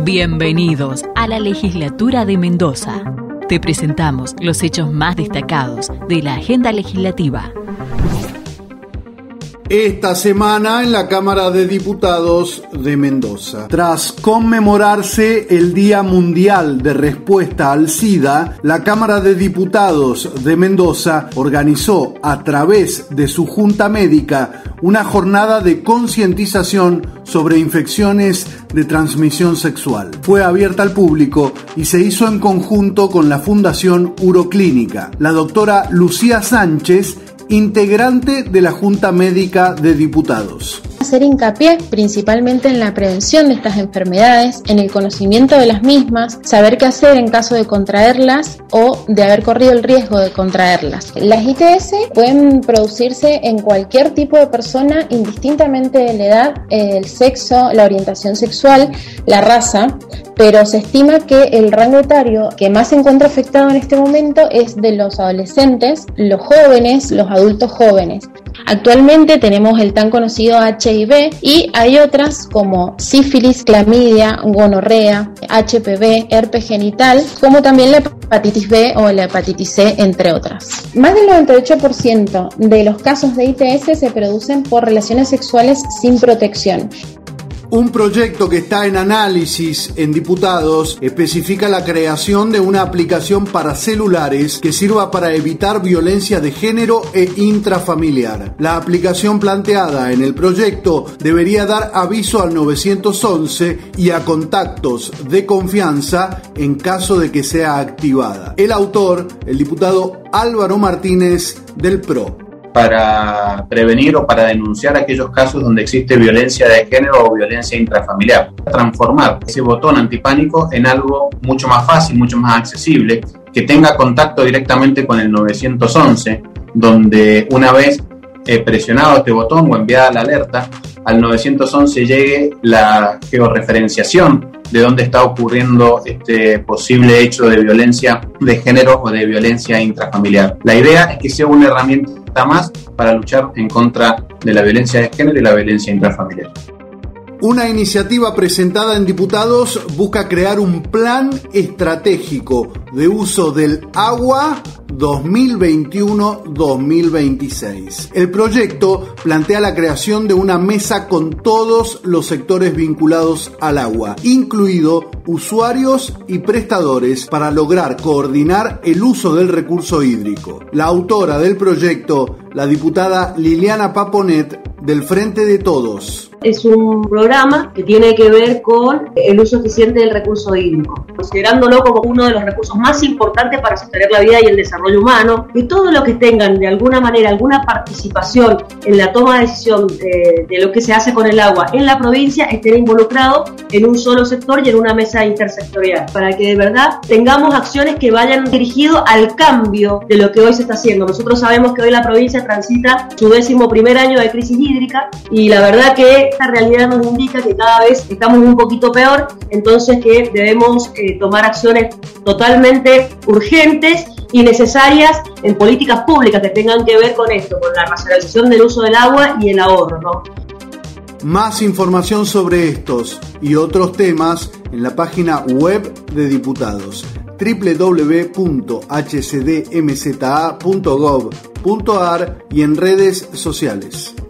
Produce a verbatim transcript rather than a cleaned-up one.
Bienvenidos a la Legislatura de Mendoza. Te presentamos los hechos más destacados de la agenda legislativa. Esta semana en la Cámara de Diputados de Mendoza. Tras conmemorarse el Día Mundial de Respuesta al SIDA, la Cámara de Diputados de Mendoza organizó a través de su Junta Médica una jornada de concientización sobre infecciones de transmisión sexual. Fue abierta al público y se hizo en conjunto con la Fundación Uroclínica. La doctora Lucía Sánchez, integrante de la Junta Médica de Diputados. Hacer hincapié principalmente en la prevención de estas enfermedades, en el conocimiento de las mismas, saber qué hacer en caso de contraerlas o de haber corrido el riesgo de contraerlas. Las I T S pueden producirse en cualquier tipo de persona, indistintamente de la edad, el sexo, la orientación sexual, la raza, pero se estima que el rango etario que más se encuentra afectado en este momento es de los adolescentes, los jóvenes, los adultos jóvenes. Actualmente tenemos el tan conocido H I V y hay otras como sífilis, clamidia, gonorrea, H P V, herpes genital, como también la hepatitis B o la hepatitis C, entre otras. Más del noventa y ocho por ciento de los casos de I T S se producen por relaciones sexuales sin protección. Un proyecto que está en análisis en Diputados especifica la creación de una aplicación para celulares que sirva para evitar violencia de género e intrafamiliar. La aplicación planteada en el proyecto debería dar aviso al nueve once y a contactos de confianza en caso de que sea activada. El autor, el diputado Álvaro Martínez del P R O. Para prevenir o para denunciar aquellos casos donde existe violencia de género o violencia intrafamiliar. Transformar ese botón antipánico en algo mucho más fácil, mucho más accesible, que tenga contacto directamente con el nueve once, donde una vez eh, presionado este botón o enviada la alerta, al nueve once llegue la georreferenciación de dónde está ocurriendo este posible hecho de violencia de género o de violencia intrafamiliar. La idea es que sea una herramienta más para luchar en contra de la violencia de género y la violencia intrafamiliar. Una iniciativa presentada en Diputados busca crear un plan estratégico de uso del agua dos mil veintiuno a dos mil veintiséis. El proyecto plantea la creación de una mesa con todos los sectores vinculados al agua, incluido usuarios y prestadores, para lograr coordinar el uso del recurso hídrico. La autora del proyecto, la diputada Liliana Paponet, del Frente de Todos. Es un programa que tiene que ver con el uso eficiente del recurso hídrico, considerándolo como uno de los recursos más importantes para sostener la vida y el desarrollo humano, y todo lo que tengan de alguna manera alguna participación en la toma de decisión de, de lo que se hace con el agua en la provincia estén involucrados en un solo sector y en una mesa intersectorial, para que de verdad tengamos acciones que vayan dirigidas al cambio de lo que hoy se está haciendo. Nosotros sabemos que hoy la provincia transita su décimo primer año de crisis hídrica y la verdad que esta realidad nos indica que cada vez estamos un poquito peor, entonces que debemos eh, tomar acciones totalmente urgentes y necesarias en políticas públicas que tengan que ver con esto, con la racionalización del uso del agua y el ahorro, ¿no? Más información sobre estos y otros temas en la página web de Diputados, doble u doble u doble u punto h c d m z a punto gov punto a r, y en redes sociales.